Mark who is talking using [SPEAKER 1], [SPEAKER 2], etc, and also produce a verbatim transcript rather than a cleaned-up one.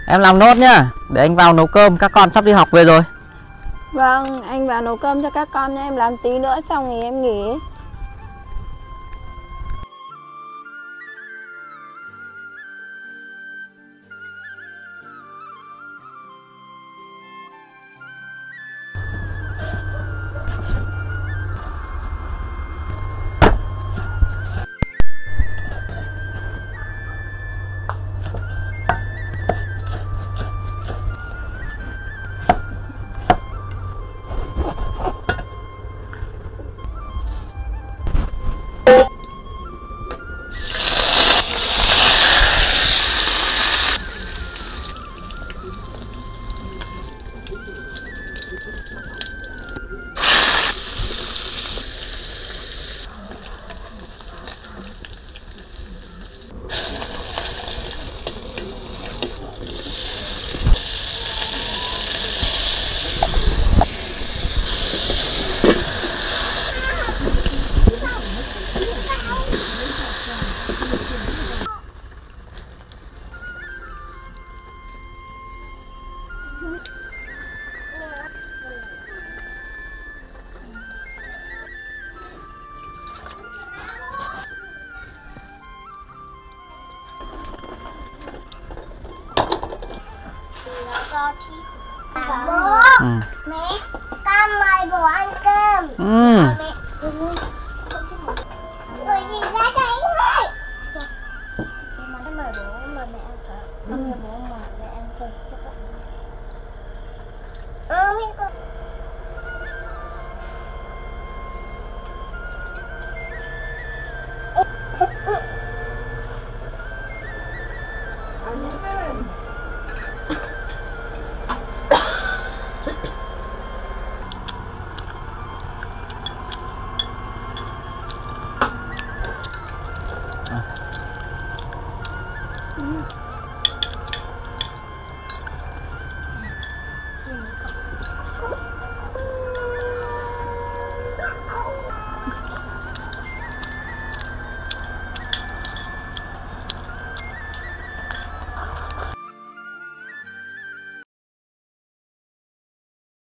[SPEAKER 1] Em làm nốt nhá, để anh vào nấu cơm, các con sắp đi học về rồi.
[SPEAKER 2] Vâng, anh vào nấu cơm cho các con nha, em làm tí nữa xong thì em nghỉ.
[SPEAKER 3] Bố, ừ. Mẹ, con mời bố ăn cơm.
[SPEAKER 1] Ừ.
[SPEAKER 3] Mẹ, bởi vì ra đây thôi. Con mời bố, mời mẹ ăn cơm. Con mời bố, mời mẹ ăn cơm. Ừ, mẹ con.
[SPEAKER 1] Ừ.